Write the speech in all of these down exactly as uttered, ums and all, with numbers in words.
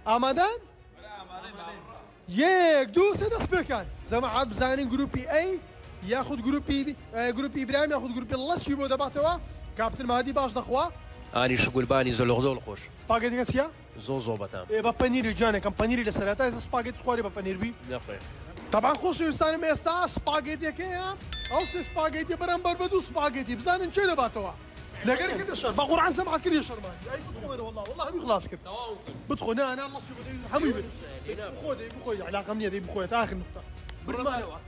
ئامادەن؟ یەک دوو سێ دەست پێکەن جەماعەت بزانین گروپی ئەی یاخود گروپی گروپی ئیبراهیم یاخود گروپی لەشی بۆ دەباتەوە کاپتن مهدی باش دەخوا ئانی شگولبانی زۆلۆغدۆڵ خۆش سپاگێتیەکە چییە؟ زۆ زۆ بەتام بە پەنیری جانێکم پەنیری لە سەرەتا ئێستا سپاگێتی خواری بە پەنیربی نەخوێ طبعا خۆشەویستانم ئێستا سپاگێتیەکەیە ئەو سێ سپاگێتی بەرامبەر بە دوو سپاگێتی بزانین چێ دەباتەوە لەگەر کردە شەر بە قورعان سەمعات کردی شەرمانی ئەی بخۆیرە وەڵڵا وەڵڵا هەمووی خلاص کرد بتخۆ نا ئەنا لەشی بۆ هەمووی بێت بخۆ دەی بخۆی علاقەم نییە دەی بخۆیە تا ئاخر نقطە بڕمانەوە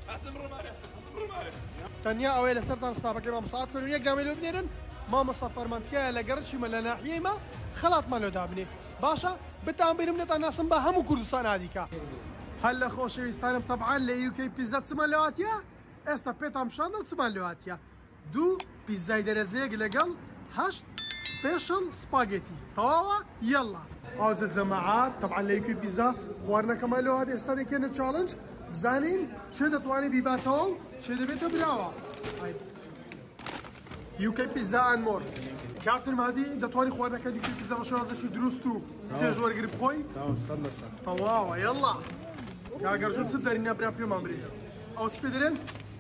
تەنیا ئەوەیە لەسەرتان ستاپەکەی مامۆستات کردن یەک نامەی لێ بنێرن مامۆستا فەرمانتکایە لەگەڕچیمە لە ناحیەیمە خەڵاتمان لێ دابنێ باشە بتان بیرم نێتان ناسم بە هەموو کوردستان ئادیکە هەل لە خۆشەویستانم تەبعان لە یوکەی پیزا چمان لەواتیە ئێستا پێتان پیشاندەم چمان لەواتیە دوو پیزای دەرەزەیەک لەگەڵ هەشت سپێشڵ سپاگێتی تەواوە یەڵڵا ئاوجە جەماعات تەبعان لە یوکەی پیزا خواردنەکەمان لەوات ئێستا دەکەنە چاڵنج بزانین چێ دەتوانێت بیباتەوە و چێ دەبێتە براوە یوکەی پیزا ئەند مۆر کاپتن مهدی دەتوانی خواردنەکە یوکەی پیزا بە شێوازێکی دروست و چێژ وەرگری بخۆی تەواوە یەڵڵا کاگەرژوو چ دەرینە برا پێمان برێ ئەو چ پێ دەرێن؟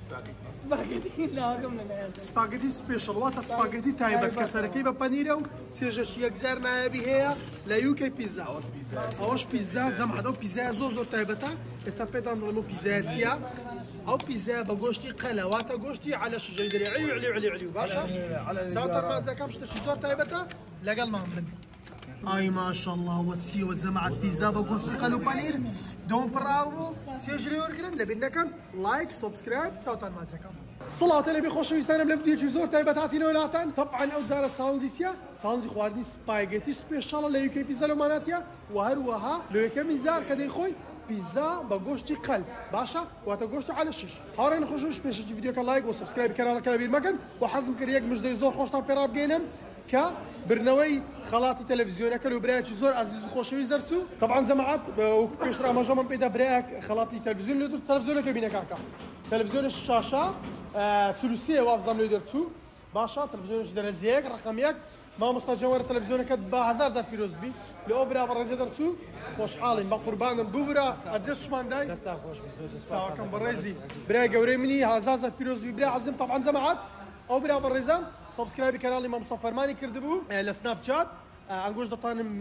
سپاگێتی لاگەم لەنایەت سپاگێتی سپێشڵ واتە سپاگێتی تایبەت کە سەرەکەی بە پەنیرە و چێژەشی یەکجار نایەبی هەیە لە یوکەی پیزا ئەوەش پیزا جەمعەت ئەو پیزایە زۆر زۆر تایبەتە ئێستا پێتان دەڵێم ئەو پیزایە چییە؟ ئەو پیزایە بە گۆشتی قەلە واتە گۆشتی عەلە شژەی دەرێ علی علی علی علی باشە؟ چاوتر مانجەکەم شتێکی زۆر تایبەتە لەگەڵمان بن ئای ماشەڵڵا وە چییەوە جەماعەت پیزا بە گۆشتی قەل و پەنیر دۆم پڕاو چێژ لێ وەرگرن لەبیر نەکەن لایک سۆبسکرایب چاوتان مانجەکەم سڵاتە لەبێ خۆشەویستانم لە ڤیدیۆکی زۆر تایبەت هاتینەوە لاتان تەبعان ئەو جارە چاڵنجی چییە؟ چاڵنجی خواردنی سپاگێتی سپێشەڵە لە یوکەی پیزا لەماناتیە و هەروەها لە یەکەمی جار کە دەیخۆین پیزا بە گۆشتی قەل باشە واتە گۆشتی عەلە شیش هاوڕێن خۆشەویست پێشەکی ڤیدیۆکە لایک و سبسکرایب کەناڵەکە لەبیر مەکەن و حەزم کرد یەک مژدەی زۆر خۆشتان پێ ڕابگەێنم کە برنەوەی خەڵاتی تەلەڤیزیۆنەکە و برایەکی زۆر ئازیز و خۆشەویست دەرچوو طبعا جەماعەت پێشتر ئاماژەمان پێدا برایەک خەڵاتی تەلەڤیزیۆن لێ تەلەڤیزیۆنەکە بینە کاکە تەلەڤیزیۆنە شاشە سلوسیە وابزانم لێ دەرچوو باشە تەلەڤیزیۆنێکی دەرەزیەک ڕقەم یەک مامۆستا جەوهەر تەلەڤیزیۆنەکەت بە هەزار جار پیرۆز بی لەوە برا بەڕێزێ دەرچوو خۆشحاڵین بە قوربانم ببرا ئەجێ شماندای چاوەکەم بەڕێزی برای گەورەی منی هەزار جار پیرۆز بی برا عەزیزم طبعا جەماعەت ئەو برا بەڕێزان سبسکرایبی کەناڵی مامۆستا فەرمانی کردبوو لە سناپچات ئەنگۆش دەتوانم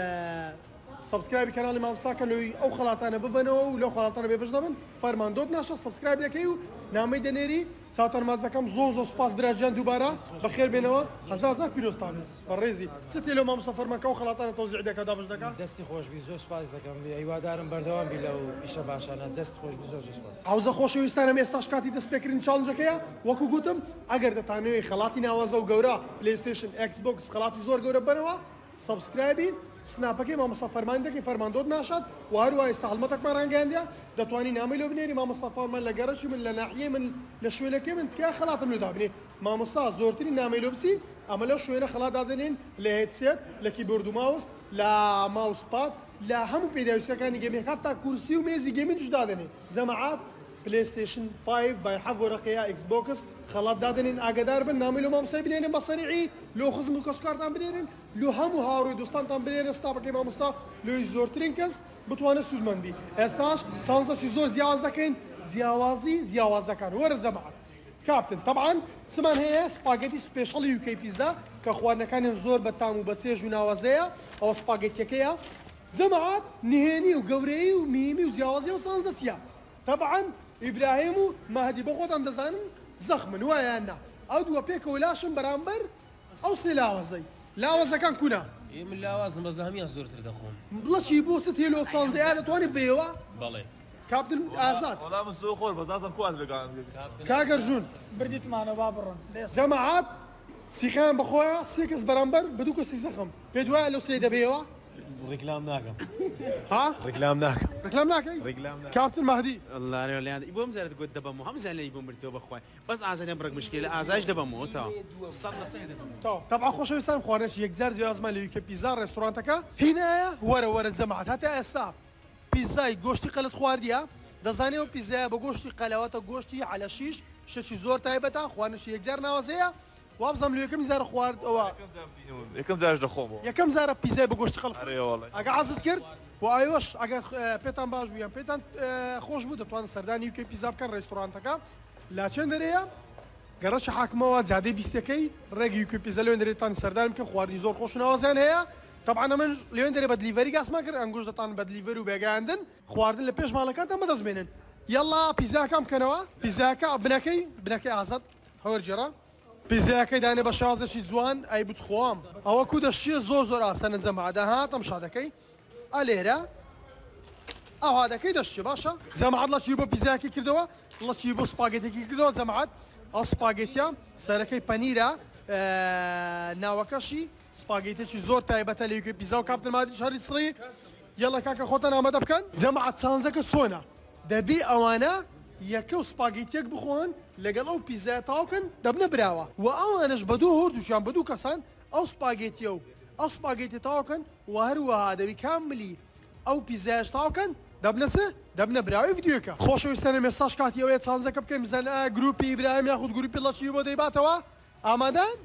سبسکرایبی کەناڵی مامۆستاکە لەوەی ئەو خەڵاتانە ببنەوە و لەو خەڵاتانە بێبەش دەبن فەرماندۆت ناشە سبسکرایب دەکەی و نامەی دەنێری چاوتان مازەکەم زۆر زۆر سوپاس براجیان دووبارە بەخێر بێنەوە هەزار هەزار پیرۆستان بەڕێزی چ لەو مامۆستا فەرمانکە و خەڵاتانە تەوزیع دەکە دابش دەکات دەستی خۆشبی زۆر سپاس دەکەم هیوادارم بەردەوام بی لەو ئیشە باشانە دەست خۆشبی زۆر زۆر سپاس ئەوجە خۆشەویستانم ئێستاش کاتی دەستپێکردن چاڵنجەکەیە وەکو گوتم ئەگەر دەتانەوێت خەڵاتی ناوازە و گەورە پلەیستیشن ئەکسبۆکس خەڵاتی زۆر گەورە بنەوە سبسکرایبی سناپەکەی مامۆستا فەرمان دەکەی فەرماندۆت ناشات و هەروە ئێستا هەڵمەتێکمان ڕانگەیاندە دەتوانی نامەی لێ بنێری مامۆستا فەرمان لە گەڕەشی من لە ناحیەی من لە شوێنەکەی من تکای خەڵاتم لێ دابنێ مامۆستا زۆرترین نامەی لێ بچیت ئەمە لەو شوێنە خەڵات دادنێن لە هێدسێت لە کیبۆرد و ماوس لە ماوسپاد لە هەموو پێداویستەکانی گەمێک هەتا کورسی و مێزی گەمین توش دادنێن جەماعات پلەیستیشن پێنج بای حەڤ وەرەقەیە ئێکسبۆکس خەڵات دادنێن ئاگادار بن نامی لە مامۆستای بنێرن بە سەریعی لۆ خزم و کەسوکارتان بنێرن لۆ هەموو هاوڕێی دۆستانتان بنێرن ستاپەکەی مامۆستا لۆی زۆرترین کەس بتوانێت سوودمەند بی ئێستاش چانسەشی زۆر جیاواز دەکەین جیاوازی جیاوازەکان وەرە جەماعەت کاپتن طبعا چمان هەیە سپاگێتی سپێشەڵی یوکەی پیزا کە خواردنەکانیان زۆر بە تام و بە چێژ و ناوازەیە ئەوە سپاگێتیەکەیە جەماعەت نهێنی و گەورەی و میمی و جیاوازی و چانسە چییە طبعا ئیبراهیم و مهدی بە خۆتان دەزانن زەخمن وایە نا ئەو دووە پێکەوە لاشم بەرامبەر ئەو سێ لاوازەی لاوازەکان کونا من لاوازم بەس لە هەمیان زۆرتر دەخۆم بڵەچی بۆ چ تێلۆ چانزەیە دەتوانێت بێەوە بەڵێ کاپتن ئازاد وەڵام زۆر خۆر بەزازم کوان بگان کاگەرژون بردیتمانە با بڕۆن جەماعەت سیخیان بەخۆیە سێ کەس بەرامبەر بە دوو کەسی زەخم پێ دوایە لەو سێ دەبێەوە ڕێکلام ناکەم ها ڕێکلام ناکەم ڕێکلام ناکەی ڕێکلام ناکەم کاپتن مهدی الله لێیان بۆم زارت گوت دەبم و هەمزان لێی بۆم بردەوە بەخوای بەس ئازادیان بڕک مشکلە ئازاش دەبمەوە تا سەد لە سێ دەبم طبعا خۆشەویستان خواردنەش یەکجار جیازمان لە یوکە پیزا ڕێستۆرانتەکە هینایە وەرە وەرە جەماعەت هەتا ئێستا پیزای گۆشتی قەلت خواردیە دەزانێەوە پیزایە بە گۆشتی قەلەوەتە گۆشتی عەلە شیش شەشی زۆر تایبەتە خواردنەشی یەکجار ناوازەیە وابزم له يكم زار خوارد او يكم زاج دخوم يكم زار بيزا بگوشت قلق اري والله اگه عزت کرد و آیوش اگه پیتان باش بیان پیتان خوش بود توان سردان یوکی پیزا بکن رستوران تکا لاچن دریا گرش حاکمه زیاده بیستکی رگ یوکی پیزا لیون دری تان سردان که خواردی زور خوش نوازن هیا طبعا من لیون دری بدلیوری قاس ما کر انگوش دتان بدلیوری و بگاندن خواردن لپیش مالکان تام بدز بینن يلا بيزا كم كنوا بيزا كا بنكي بنكي عزت هور جرا بيزا كي داني بشازة شي زوان اي بتخوام او كود الشي زور زور اسن زعما هذا ها تم شادكي اليرا او هذا كي دشي باشا زعما الله شيبو بيزا كي كردوا الله شيبو سباغيتي كي كردوا زعما او سباغيتيا سركي بانيرا آه ناوكاشي سباغيتي شي زور تايبه لي بيزا كابتن مادي شهر صري يلا كاكا خوتنا ما دبكن زعما تسانزك سونا دبي اوانا يكو سباغيتيك بخون لقال او بيزا تاوكن دبنا براوا واوانش بدو هردو شان بدو كسان او سباغيتيو او سباغيتي تاوكن وهروا هذا بكاملي او بيزاش تاوكن دبنسه دبنا براوي فيديوكا خوشو يستنى مساج كاتي او يتسانزك بكم مزنا جروبي ابراهيم ياخذ جروبي الله شيبو ديباتوا امادان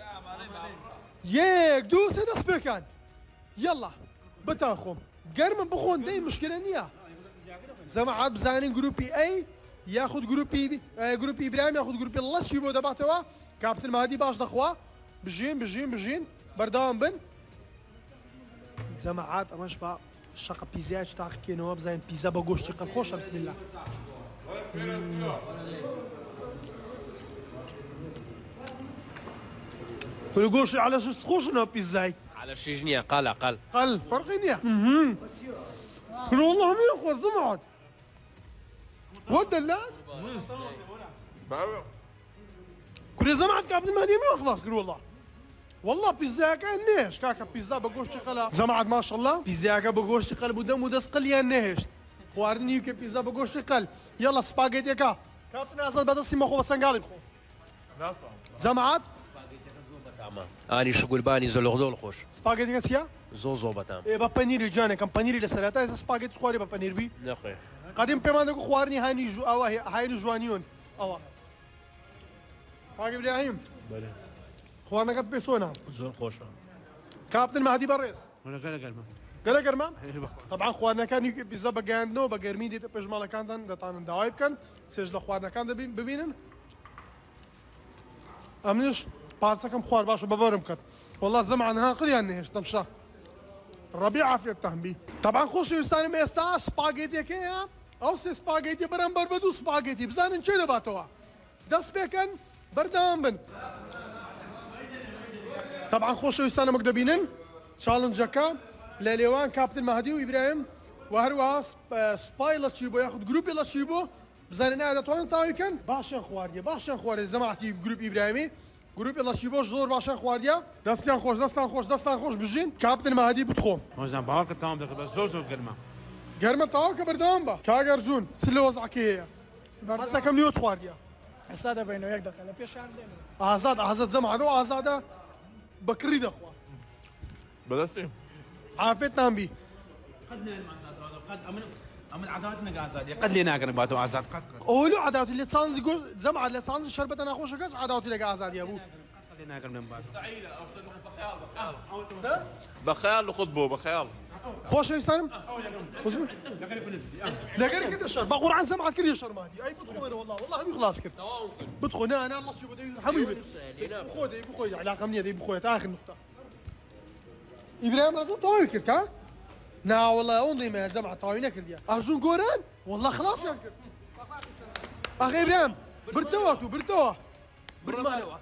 يك دو سدس بكان يلا بتاخم قرم بخون دي مشكله نيه زعما عاد بزانين جروبي اي ياخذ جروبي آه جروبي ابراهيم ياخذ جروبي الله شيبو دباتوا كابتن مهدي باش دخوا بجين بجين بجين بردام بن زعما عاد اماش با الشقه بيزاج تاع كينو بزين بيزا بغوش تقل خوش بسم الله والقوش على شو تخوشنا بيزاي على شي جنيه قال قال قل فرقينيا اها والله ما يخور زعما ودلال كل زمان كابتن المهدي ما يخلص قول والله والله بيزا كان نهش كاكا بيزا بقوش تقلا زمان ما شاء الله بيزا كا بقوش تقل بدم ودس قليا نهش خواردني كي بيزا بقوش تقل يلا سباغيتي كا كابتن اسد بدس سيما خو بتسنقالي بخو زمان اني شغل باني زلغدول خوش سباغيتي كاسيا زو زو بتام اي با بانيري جانا كم بانيري لسراتا از سباغيتي خواري با بانير بي نخي قديم بيمان دكو خوارني هاني جو اوا هاي جوانيون اوا هاي ابراهيم بله خوارنا قد بيسونا زور خوشة كابتن مهدي بريس ولا قال قال ما قال قرمان طبعا خوارنا كان بيزا بجاندنو بجرمين دي تبج مالا كان ده طان دوايب كان سجل خوارنا كان ببينن امنش بارسا كم خوار باشو ببرم كات والله زمع عنها قليا نهش تمشا الربيع عافية تهمبي طبعا خوش يستاني ميستا سباغيتي كيا او سي سباغيتي برم بربدو سباغيتي بزانن چه دباتوا دس بيكن بردام بن طبعا خوش يستاني مقدبينن تشالنجكا لليوان كابتن مهدي وابراهيم وهروا سبايلا تشيبو ياخذ جروب يلا تشيبو بزانن قاعدة توان تاويكن باشن خواريا باشن خواريا زمعتي جروب ابراهيمي جروب يلا شيبوش زور باشن خواريا دستان خوش دستان خوش دستان خوش بجين كابتن مهدي بتخوم وزن باور كتام دخل بس زور زور قرما قرمة تاوك بردام با كاغر جون سلو وزعك هي هسه كم نيوت خواريا استاذ بينه يقدر كلا بيش عندنا آزاد آزاد زمع دو آزاد بكري دخوا بدستي عافيت نامبي قد نال قد امن امن عاداتنا قازاد قد لينا قرن باتو عزاد قد قد اولو عداوتي اللي تصانز يقول زمع اللي تصانز شربت انا خوش كاس عداوتي لقى آزاد يا ابو قد لينا قرن باتو بخيال خطبه بخيال خوش يستلم لقري كنت الشر بقول عن سمعت كل الشر مادي اي بدخو انا والله والله هم خلاص كنت بدخو انا انا الله شو بدي حبيبي بخو دي بخو علاقه مني دي بخو اخر نقطه ابراهيم لازم طاوي كرت ها نا والله انضي ما زمع طاوينا كرت يا ارجون قوران والله خلاص يا كرت اخي ابراهيم برتواتو برتوا برمانوا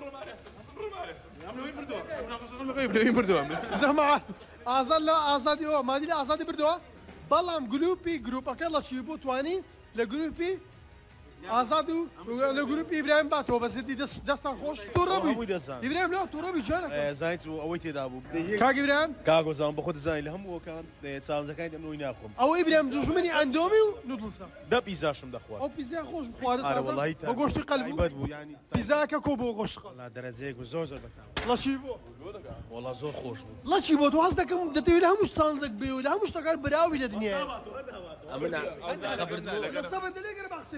زعما آزاد لا آزادی او مادی لا آزادی بردوا بالام گروپی گروپ اکلا شیبو توانی لگروپی آزادو لگروپی ابراهیم باتو بس دی دست دستان خوش تو ربی ابراهیم لا تو ربی جانك زايد اويتي دابو كاك ابراهيم كاغو زان باخذ زاين اللي هم هو كان تسال زكاين انه يناخهم او ابراهيم دوجمني عندومي ونودلسا ده بيزاشم دخوا او بيزا خوش بخوارد انا والله بغوش قلبو يعني بيزا كوبو غوش لا درزيك وزوزر بس لا شيبو والله زور خوش لا شيبو تو قصدك دتي لها مش صانزك بيو لها مش تقال براوي للدنيا امنا خبرنا السبب اللي قرب احسبكم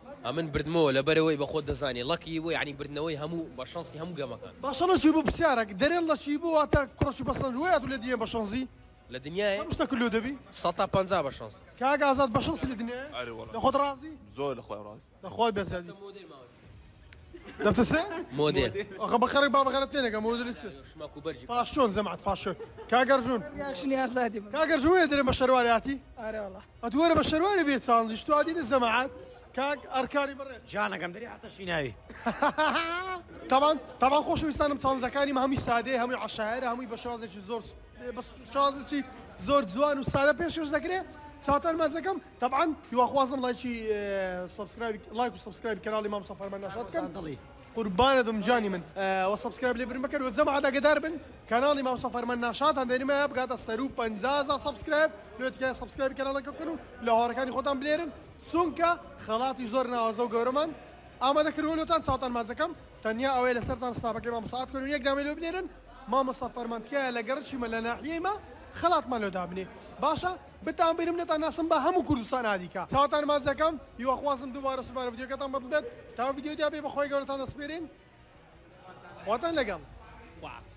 ئەمن بردمەوە لە بەرەوەی بەخۆ دەزانێ لەکی بۆ یعنی بردنەوەی هەموو بە شانسی هەموو گەمەکان باشەڵەشی بۆ پرسیارێک دەرێن لەشی بوو واتە کوڕەشی بەسەند وەیە لە دیێ بە شانزی لە دنیاە شتە کلو دەبی سە تا پەنجا بە شانس کاک ئازاد بە شانسی لە دنیا أري والله لە خۆت ڕازی زور لأخوي رازي لەخوای بێزادی دەبتەسێ مۆدێل ئەخە بەخەرێک با بەخەرە تێنێکە مۆدلی چ شماک و بەرجی فاشۆن زەمات فاشۆ کاگەرژون یاکشنی ئازادی بن کاگەرژون دەرێ بە شەروارەتی ئارێ وڵا ئەتوەرە بە شەرواری بێت چاڵنجی تو ئادینە زەماعات کاک ئەرکاری بڕێت جانەکەم دەری حتەشی ناوی طبعا طبعا خۆشەویستانم چاڵنجەکانیم هەمووی سادەیە هەمووی عشاعرە هەمووی بە شازێکی زۆر بە شازێکی زۆر جوان و سادە پێشکەش دەکرێت چاوتان مازەکەم طبعا هیواخوازم لایکی سبسکرایب لایک و سبسکرایب کەناڵی مام مستەفا فەرمان ناشاد بکەن قوربانەتم جانی من و سبسکرایب لێ برن بکەن و جەماعەت ئاگادار بن کەناڵی مام مستەفا فەرمان ناشاد هەندێنمە بگاتە سەر و پەنجا سبسکرایب لێتکە سبسکرایب کەناڵەکە بکەن و لە هاوڕەکانی خۆتان بلێرن چونکە خەڵاتی زۆر ناوازە و گەورەمان ئامادەکردوەتان چاوتان مازەکەم تەنیا ئەوەیە لەسەرتان سناپەکەی مام مستەفا کردن یەک نامەی لێ بنێرن مام مستەفا فەرمان تکایە لە گەڕەکیمە لە ناحیەیمە خەڵاتمان لێ دابنێ باشە بتان بیرم نێتان ناسم بە هەموو کوردستان هادیکە چاوتان مازەکەم هیواخوازم دووبارە سوبارە ڤیدیۆکەتان بەدڵ بێت تا ڤیدیۆ دیا بێ بەخۆی گەورەتان دەسپێرین واتان لەگەڵ